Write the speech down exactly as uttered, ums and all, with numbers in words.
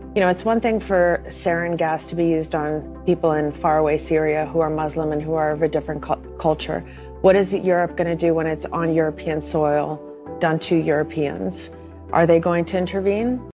You know, it's one thing for sarin gas to be used on people in faraway Syria who are Muslim and who are of a different cu culture. What is Europe going to do when it's on European soil, done to Europeans? Are they going to intervene?